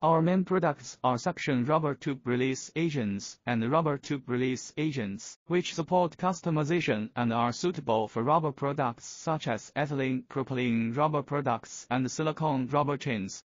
Our main products are suction rubber tube release agents and rubber tube release agents, which support customization and are suitable for rubber products such as ethylene, propylene rubber products, and silicone rubber chains.